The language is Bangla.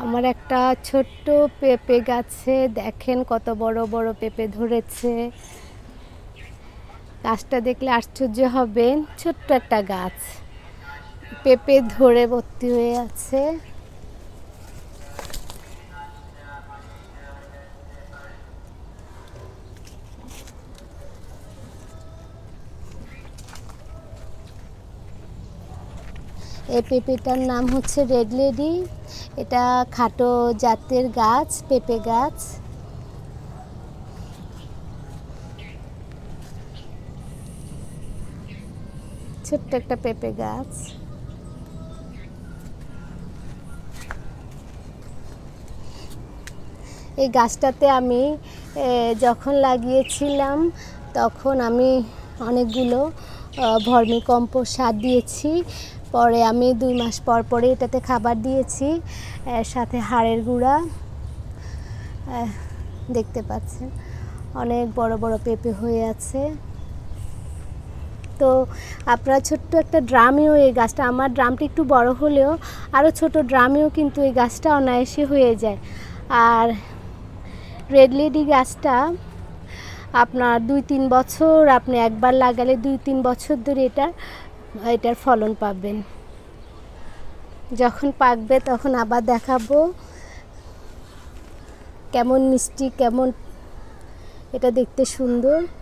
আমার একটা ছোট্ট পেঁপে গাছে দেখেন কত বড় বড় পেঁপে ধরেছে। গাছটা দেখলে আশ্চর্য হবেন, ছোট্ট একটা গাছ, পেঁপে ধরে ভর্তি হয়ে আছে। এই পেঁপেটার নাম হচ্ছে রেড লেডি। এটা খাটো জাতের গাছ, পেঁপে গাছ। ছোট্ট একটা পেঁপে গাছ। এই গাছটাতে আমি যখন লাগিয়েছিলাম তখন আমি অনেকগুলো ভার্মি কম্পোস্ট সার দিয়েছি। পরে আমি 2 মাস পর পরে এটাতে খাবার দিয়েছি, সাথে হাড়ের গুঁড়া। দেখতে পাচ্ছেন অনেক বড় বড় পেঁপে হয়ে আছে। তো আপনারা ছোট্ট একটা ড্রামেও এই গাছটা, আমার ড্রামটা একটু বড় হলেও আরও ছোট ড্রামেও কিন্তু এই গাছটা অনায়াসে হয়ে যায়। আর রেড লেডি গাছটা আপনার 2-3 বছর, আপনি একবার লাগালে 2-3 বছর ধরে এটার ফলন পাবেন। যখন পাকবে তখন আবার দেখাবো কেমন মিষ্টি, কেমন এটা দেখতে সুন্দর।